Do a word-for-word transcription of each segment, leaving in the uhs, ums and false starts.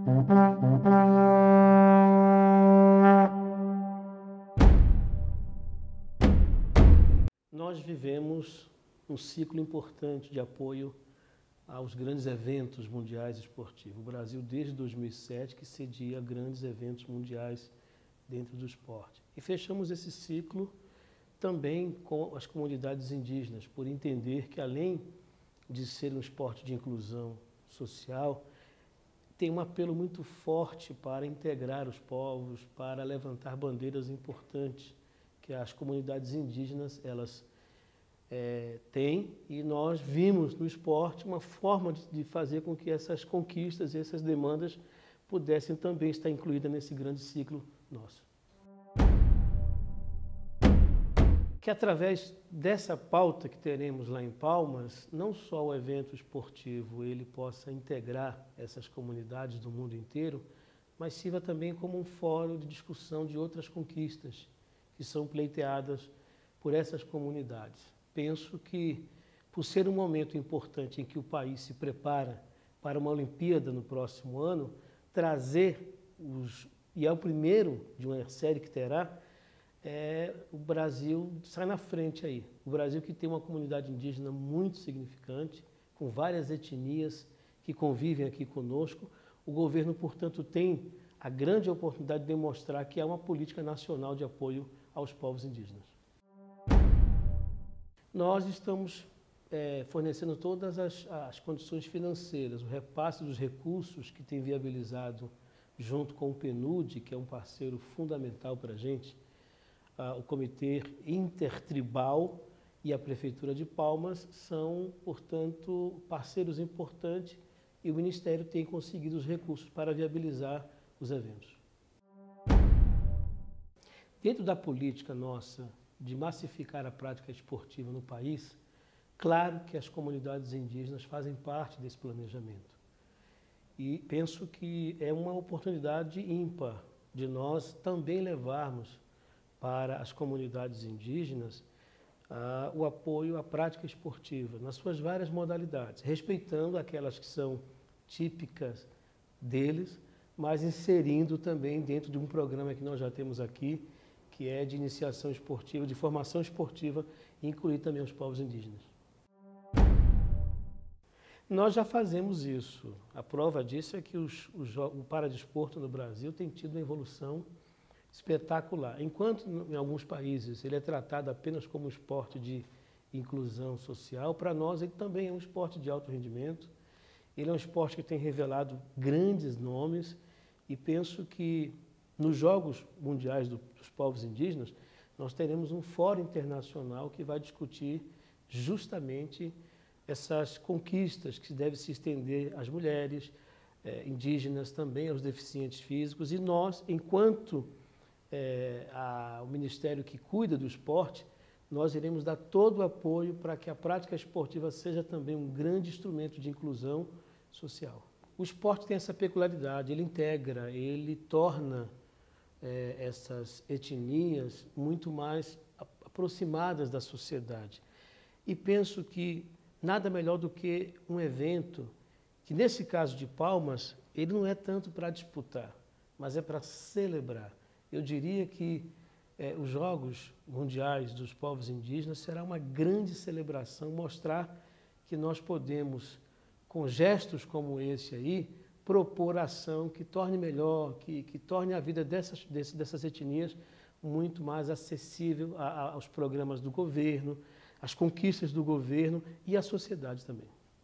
Nós vivemos um ciclo importante de apoio aos grandes eventos mundiais esportivos. O Brasil, desde dois mil e sete, que cedia grandes eventos mundiais dentro do esporte. E fechamos esse ciclo também com as comunidades indígenas, por entender que, além de ser um esporte de inclusão social, tem um apelo muito forte para integrar os povos, para levantar bandeiras importantes que as comunidades indígenas elas é, têm, e nós vimos no esporte uma forma de, de fazer com que essas conquistas e essas demandas pudessem também estar incluídas nesse grande ciclo nosso. Que através dessa pauta que teremos lá em Palmas, não só o evento esportivo ele possa integrar essas comunidades do mundo inteiro, mas sirva também como um fórum de discussão de outras conquistas que são pleiteadas por essas comunidades. Penso que, por ser um momento importante em que o país se prepara para uma Olimpíada no próximo ano, trazer os, e é o primeiro de uma série que terá, É, o Brasil sai na frente aí. O Brasil que tem uma comunidade indígena muito significante, com várias etnias que convivem aqui conosco. O governo, portanto, tem a grande oportunidade de demonstrar que há uma política nacional de apoio aos povos indígenas. Nós estamos é, fornecendo todas as, as condições financeiras, o repasse dos recursos que tem viabilizado junto com o PNUD, que é um parceiro fundamental para a gente, o Comitê Intertribal e a Prefeitura de Palmas são, portanto, parceiros importantes e o Ministério tem conseguido os recursos para viabilizar os eventos. Dentro da política nossa de massificar a prática esportiva no país, claro que as comunidades indígenas fazem parte desse planejamento. E penso que é uma oportunidade ímpar de nós também levarmos para as comunidades indígenas ah, o apoio à prática esportiva, nas suas várias modalidades, respeitando aquelas que são típicas deles, mas inserindo também dentro de um programa que nós já temos aqui, que é de iniciação esportiva, de formação esportiva, e incluir também os povos indígenas. Nós já fazemos isso. A prova disso é que os, os, o paradesporto no Brasil tem tido uma evolução espetacular. Enquanto em alguns países ele é tratado apenas como um esporte de inclusão social, para nós ele também é um esporte de alto rendimento. Ele é um esporte que tem revelado grandes nomes e penso que nos Jogos Mundiais do, dos Povos Indígenas nós teremos um fórum internacional que vai discutir justamente essas conquistas que devem se estender às mulheres eh, indígenas, também aos deficientes físicos, e nós, enquanto É, a, o Ministério que cuida do esporte, nós iremos dar todo o apoio para que a prática esportiva seja também um grande instrumento de inclusão social. O esporte tem essa peculiaridade, ele integra, ele torna é, essas etnias muito mais aproximadas da sociedade. E penso que nada melhor do que um evento que, nesse caso de Palmas, ele não é tanto para disputar, mas é para celebrar. Eu diria que eh, os Jogos Mundiais dos Povos Indígenas será uma grande celebração, mostrar que nós podemos, com gestos como esse aí, propor ação que torne melhor, que, que torne a vida dessas, desse, dessas etnias muito mais acessível a, a, aos programas do governo, às conquistas do governo e à sociedade também.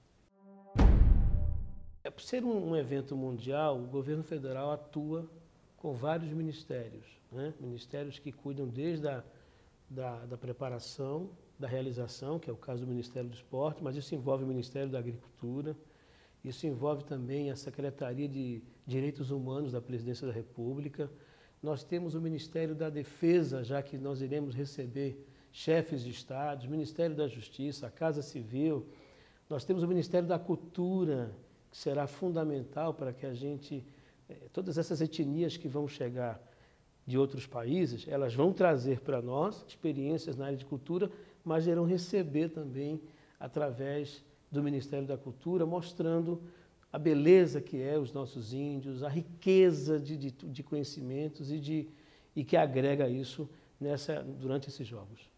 É, por ser um, um evento mundial, o governo federal atua com vários ministérios, né? Ministérios que cuidam desde a da, da preparação, da realização, que é o caso do Ministério do Esporte, mas isso envolve o Ministério da Agricultura, isso envolve também a Secretaria de Direitos Humanos da Presidência da República. Nós temos o Ministério da Defesa, já que nós iremos receber chefes de estados, o Ministério da Justiça, a Casa Civil. Nós temos o Ministério da Cultura, que será fundamental para que a gente... Todas essas etnias que vão chegar de outros países, elas vão trazer para nós experiências na área de cultura, mas irão receber também através do Ministério da Cultura, mostrando a beleza que é os nossos índios, a riqueza de, de, de conhecimentos e, de, e que agrega isso nessa, durante esses jogos.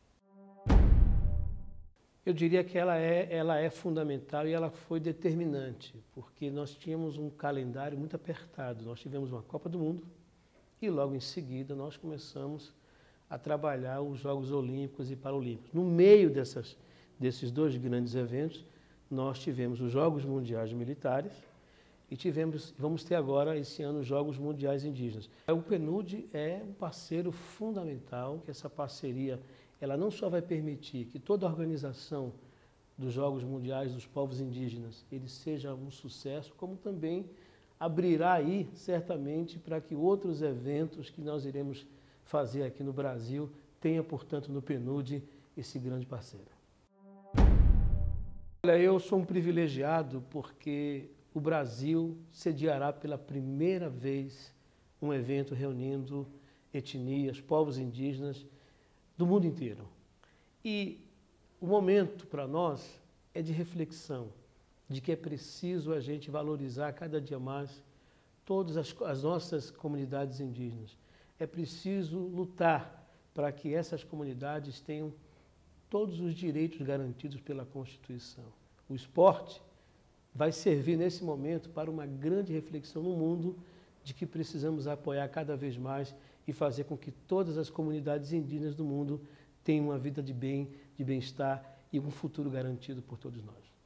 Eu diria que ela é, ela é fundamental e ela foi determinante, porque nós tínhamos um calendário muito apertado. Nós tivemos uma Copa do Mundo e logo em seguida nós começamos a trabalhar os Jogos Olímpicos e Paralímpicos. No meio dessas, desses dois grandes eventos, nós tivemos os Jogos Mundiais Militares e tivemos, vamos ter agora esse ano os Jogos Mundiais Indígenas. O PNUD é um parceiro fundamental, que essa parceria ela não só vai permitir que toda a organização dos Jogos Mundiais dos Povos Indígenas ele seja um sucesso, como também abrirá aí, certamente, para que outros eventos que nós iremos fazer aqui no Brasil tenha, portanto, no PNUD esse grande parceiro. Olha, eu sou um privilegiado porque o Brasil sediará pela primeira vez um evento reunindo etnias, povos indígenas do mundo inteiro. E o momento para nós é de reflexão, de que é preciso a gente valorizar cada dia mais todas as, as nossas comunidades indígenas. É preciso lutar para que essas comunidades tenham todos os direitos garantidos pela Constituição. O esporte vai servir nesse momento para uma grande reflexão no mundo de que precisamos apoiar cada vez mais e fazer com que todas as comunidades indígenas do mundo tenham uma vida de bem, de bem-estar e um futuro garantido por todos nós.